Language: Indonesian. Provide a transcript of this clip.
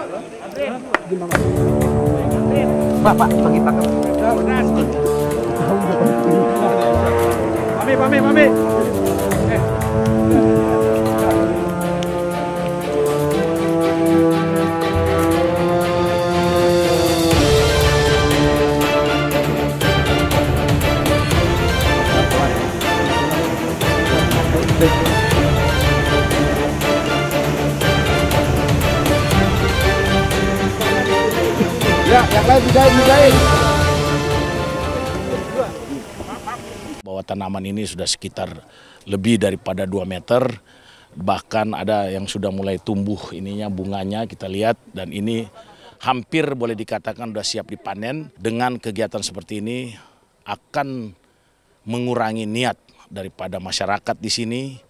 Bapak bagi pakai. Mami. Ya, yang lain bidain. Bahwa tanaman ini sudah sekitar lebih daripada 2 meter, bahkan ada yang sudah mulai tumbuh ininya bunganya kita lihat, dan ini hampir boleh dikatakan sudah siap dipanen. Dengan kegiatan seperti ini akan mengurangi niat daripada masyarakat di sini